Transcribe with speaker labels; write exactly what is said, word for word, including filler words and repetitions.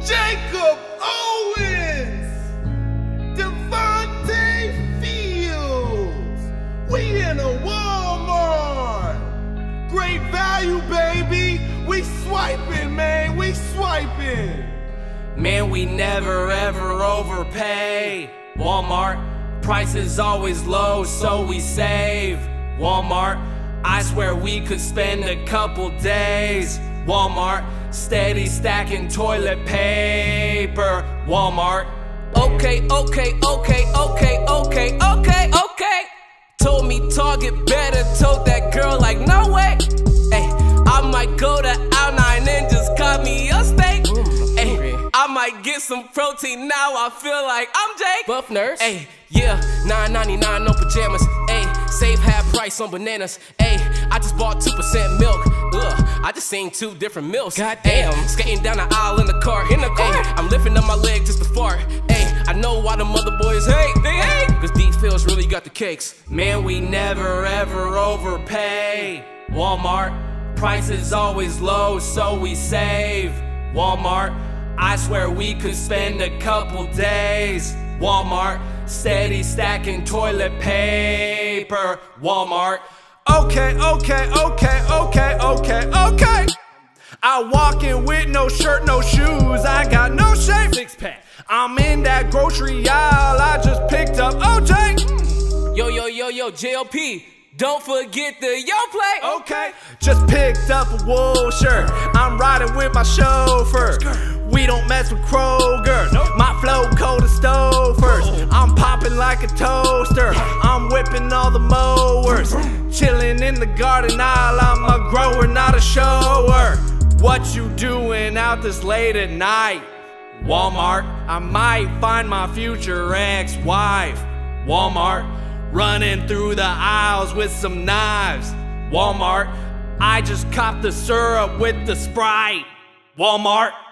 Speaker 1: Jacob Owens, Devontae Fields. We in a Walmart. Great value, baby. We swiping, man. We swiping.
Speaker 2: Man, we never ever overpay. Walmart, prices always low, so we save. Walmart, I swear we could spend a couple days. Walmart, steady stacking toilet paper. Walmart, okay, okay, okay, okay, okay, okay, okay. Told me Target better, told that girl like no way. Ay, I might go to Al nine and just cut me a steak. Ay, I might get some protein, now I feel like I'm Jake.
Speaker 3: Buff nurse.
Speaker 2: Ay, yeah, nine ninety-nine, no pajamas. Ay, save half price on bananas. Ay, I just bought two percent milk. Ugh, I just seen two different milks.
Speaker 3: Goddamn.
Speaker 2: Ay, skating down the aisle in the car.
Speaker 3: In the car.
Speaker 2: Ay, I'm lifting up my leg just to fart. Ay, I know why the mother boys hate. They hate. Cause these pills really got the cakes. Man, we never ever overpay. Walmart, prices always low, so we save. Walmart, I swear we could spend a couple days. Walmart, steady stacking toilet paper. Walmart.
Speaker 1: Okay, okay, okay, okay, okay, okay. I walk in with no shirt, no shoes. I got no shape.
Speaker 2: Six pack.
Speaker 1: I'm in that grocery aisle. I just picked up O J.
Speaker 2: Yo, yo, yo, yo, J L P. Don't forget the yo play.
Speaker 1: Okay. Just picked up a wool shirt. I'm riding with my chauffeur. We don't mess with Kroger. My flow cold as stove first. I'm popping like a toaster. I'm whipping all the mowers. Chilling in the garden aisle. I'm a grower, not a shower. What you doing out this late at night? Walmart. I might find my future ex-wife. Walmart. Running through the aisles with some knives. Walmart. I just copped the syrup with the Sprite. Walmart.